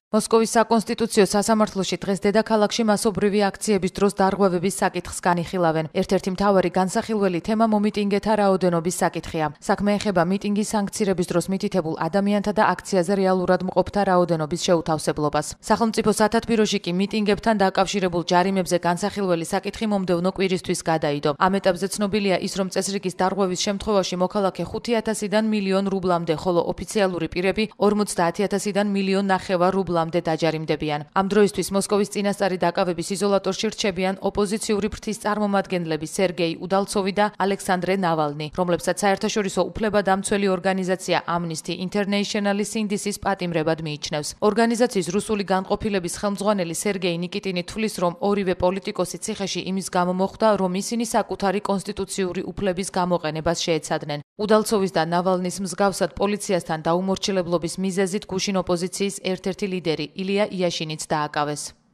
მოსკოვის საკონსტიტუციო სასამართლოში დღეს დედაქალაქში მასობრივი აქციების დროს დარღვევების საკითხს განიხილავენ. ერთ-ერთი მთავარი განსახილველი თემა მომიტინგეთა რაოდენობის საკითხია. საქმე ეხება მიტინგის სანქცირების დროს მითითებულ ადამიანთა და აქციაზე რეალურად მყოფთა რაოდენობის შეუთავსებლობას. სახელმწიფო სათათბიროში კი მიტინგებთან დაკავშირებულ ჯარიმებზე განსახილველი საკითხი მომდევნო კვირისთვის გადაიდო. ამ ეტაპზე ცნობილია ის, რომ წესრიგის დარღვევის შემთხვევაში მოქალაქე 5,000-დან მილიონ რუბლამდე, ხოლო ოფიციალური პირები 50,000-დან მილიონ ნახევარ რუბლამდე დაჯარიმდებიან. ამ დროისთვის მოსკოვის წინასწარი დაკავების იზოლატორში რჩებიან ოპოზიციური ფრთის წარმომადგენლები სერგეი უდალცოვი და ალექსანდრე ნავალნი, რომლებსაც საერთაშორისო უფლებადამცველი ორგანიზაცია ამნისტი ინტერნეიშნალი სინდისის პატიმრებად მიიჩნევს. ორგანიზაციის რუსული განყოფილების ხელმძღვანელი სერგეი ნიკიტინი თვლის, რომ ორივე პოლიტიკოსი ციხეში იმის გამო მოხვდა, რომ ისინი საკუთარი კონსტიტუციური უფლების გამოყენებას შეეცადნენ. უდალცოვის და ნავალნის მსგავსად პოლიციასთან დაუმორჩილებლობის მიზეზით გუშინ ოპოზიციის ერთ-ერთი ლიდერი ილია იაშინიც დააკავეს.